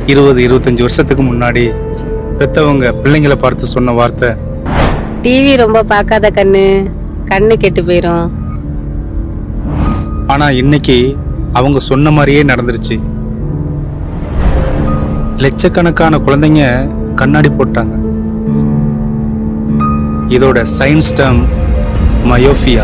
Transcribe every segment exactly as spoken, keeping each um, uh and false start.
இருபது இருபத்தஞ்சு வருஷத்துக்கு முன்னாடி பெத்தவங்க பிள்ளைங்களை பார்த்து சொன்ன வார்த்தை, டிவி ரொம்ப பார்க்காத கண்ணு, கண்ணு கெட்டு போயிடும். ஆனா இன்னைக்கு அவங்க சொன்ன மாதிரியே நடந்துருச்சு. லட்சக்கணக்கான குழந்தைங்க கண்ணாடி போட்டாங்க. இதோட சயின்ஸ் டேர்ம் மயோபியா.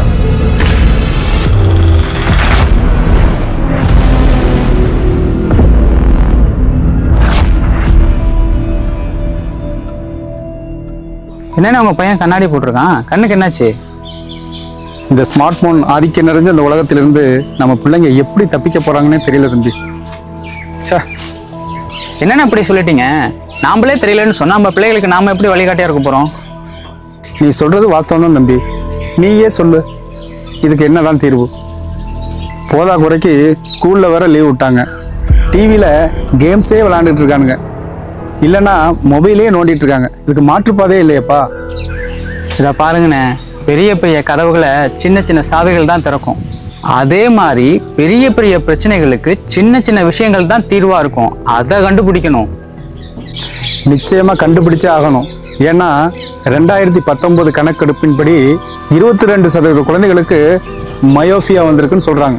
என்னன்னா உங்க பையன் கண்ணாடி போட்டிருக்கான், கண்ணுக்கு என்னாச்சு? இந்த ஸ்மார்ட் போன் ஆதிக்கம் நிறைஞ்ச இந்த உலகத்திலிருந்து நம்ம பிள்ளைங்க எப்படி தப்பிக்க போறாங்கன்னே தெரியல தம்பி. சே, என்னென்ன இப்படி சொல்லிட்டீங்க? நாமளே தெரியலன்னு சொன்னா நம்ம பிள்ளைகளுக்கு நாம எப்படி வழிகாட்டியா இருக்க போறோம்? நீ சொல்றது வாஸ்தவம் தான் தம்பி. நீயே சொல்லு, இதுக்கு என்னதான் தீர்வு? போதா குறைக்கு ஸ்கூல்ல வேற லீவ் விட்டாங்க, டிவியில கேம்ஸே விளையாண்டுட்டு இருக்கானுங்க, இல்லைன்னா மொபைலே நோண்டிட்டு இருக்காங்க. இதுக்கு மாற்றுப்பாதே இல்லையப்பா. இதை பாருங்கண்ணே, பெரிய பெரிய கதவுகளை சின்ன சின்ன சாவிகள் தான் திறக்கும். அதே மாதிரி பெரிய பெரிய பிரச்சனைகளுக்கு சின்ன சின்ன விஷயங்கள் தான் தீர்வா இருக்கும். அதை கண்டுபிடிக்கணும். நிச்சயமா கண்டுபிடிச்சே ஆகணும். ஏன்னா ரெண்டாயிரத்தி பத்தொன்பது கணக்கெடுப்பின்படி இருபத்தி ரெண்டு சதவீத குழந்தைகளுக்கு மயோபியா வந்திருக்குன்னு சொல்றாங்க.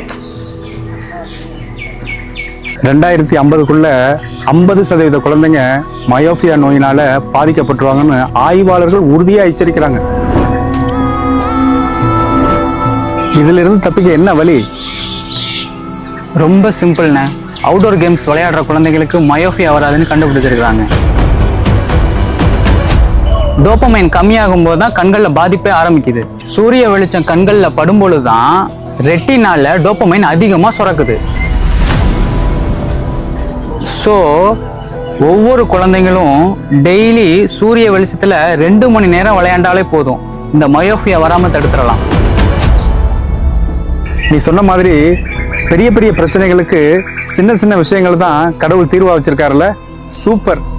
ரெண்டாயிரத்தி ஐம்பதுக்குள்ள ஐம்பது சதவீத குழந்தைங்க மயோபியா நோயினால பாதிக்கப்பட்டுருவாங்கன்னு ஆய்வாளர்கள் உறுதியா எச்சரிக்கிறாங்க. இதுல இருந்து தப்பிக்க என்ன வழி? ரொம்ப சிம்பிள்ண்ணே. அவுட்டோர் கேம்ஸ் விளையாடுற குழந்தைகளுக்கு மயோபியா வராதுன்னு கண்டுபிடிச்சிருக்காங்க. டோபமைன் கம்மியாகும் போது தான் கண்களில் பாதிப்பே ஆரம்பிக்குது. சூரிய வெளிச்சம் கண்களில் படும்பொழுது தான் ரெட்டினால டோபமைன் அதிகமாக சுரக்குது. ஸோ ஒவ்வொரு குழந்தைங்களும் டெய்லி சூரிய வெளிச்சத்தில் ரெண்டு மணி நேரம் விளையாண்டாலே போதும், இந்த மயோபியா வராமல் தடுத்துடலாம். நீ சொன்ன மாதிரி பெரிய பெரிய பிரச்சனைகளுக்கு சின்ன சின்ன விஷயங்கள் தான் கடவுள் தீர்வா வச்சிருக்காருல்ல. சூப்பர்.